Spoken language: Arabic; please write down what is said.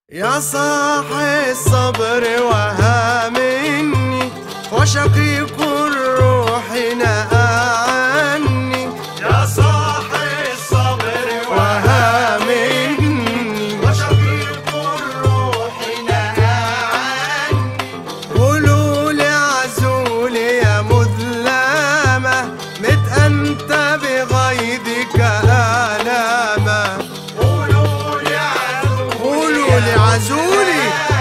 يا صاحي الصبر وها مني وشقيق الروح نأى عني. يا صاحي الصبر وها مني وشقيق الروح نأى عني. قولوا لعزولي يا مظلمة مت أنت بغيظك آلامة. قولوا قولوا لعزولي